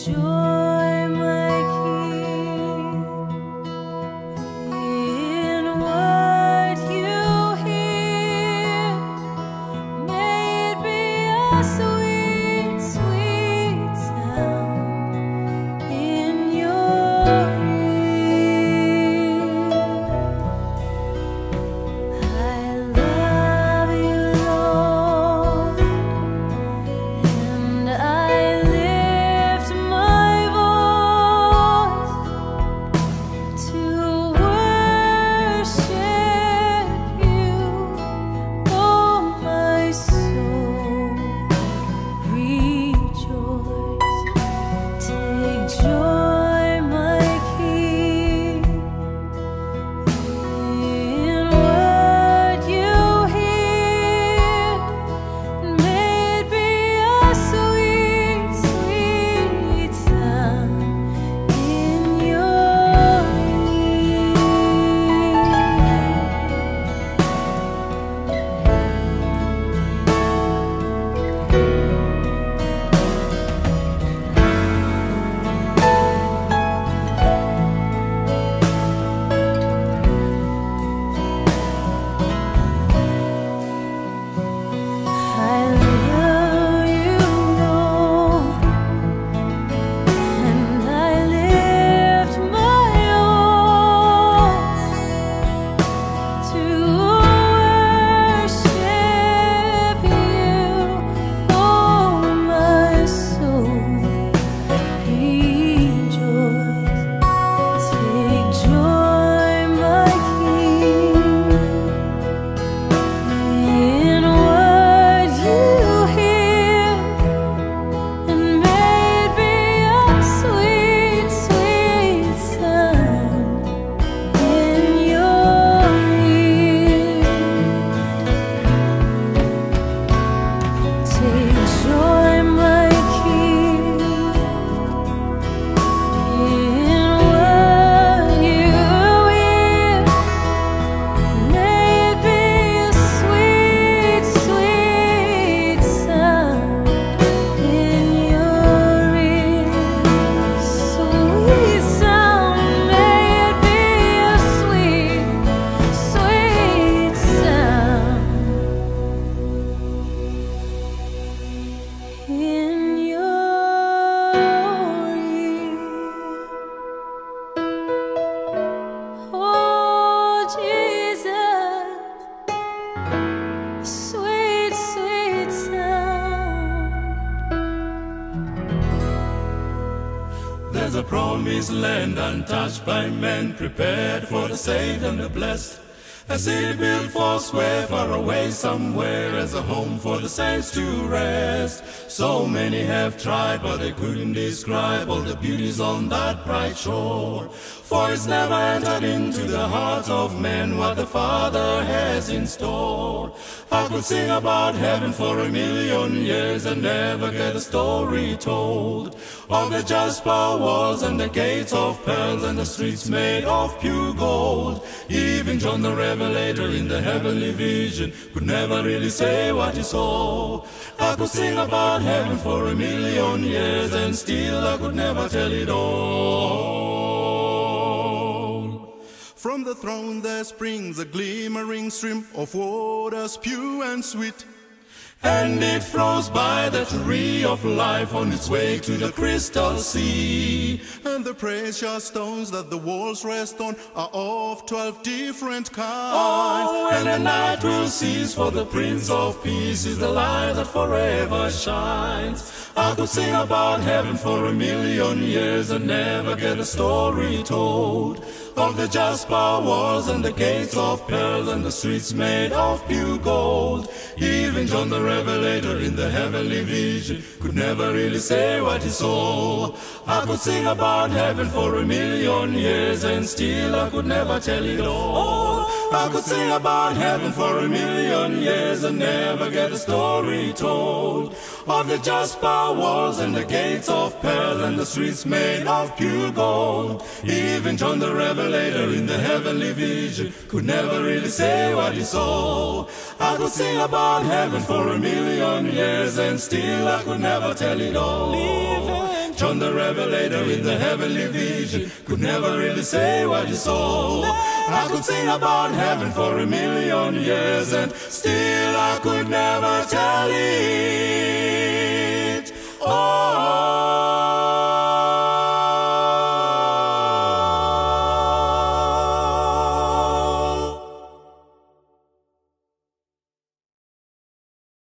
There's a promised land untouched by men, prepared for the saved and the blessed. A city built for swear, far away somewhere, as a home for the saints to rest. So many have tried, but they couldn't describe all the beauties on that bright shore. For it's never entered into the hearts of men what the Father has in store. I could sing about heaven for 1,000,000 years and never get a story told of the jasper walls and the gates of pearls and the streets made of pure gold. Even John the Revelator in the heavenly vision could never really say what he saw. I could sing about heaven for 1,000,000 years and still I could never tell it all. From the throne there springs a glimmering stream of waters pure and sweet, and it flows by the tree of life on its way to the crystal sea. And the precious stones that the walls rest on are of 12 different kinds. Oh, and the night will cease, for the Prince of Peace is the light that forever shines. I could sing about heaven for 1,000,000 years and never get a story told of the jasper walls and the gates of pearls and the streets made of pure gold. Even John the Revelator in the heavenly vision could never really say what he saw. I could sing about heaven for 1,000,000 years and still I could never tell it all. I could sing about heaven for 1,000,000 years and never get a story told of the jasper walls and the gates of pearl and the streets made of pure gold. Even John the Revelator in the heavenly vision could never really say what he saw. I could sing about heaven for 1,000,000 years and still I could never tell it all. John the Revelator in the heavenly vision could never really say what he saw. I could sing about heaven for 1,000,000 years and still I could never tell it all.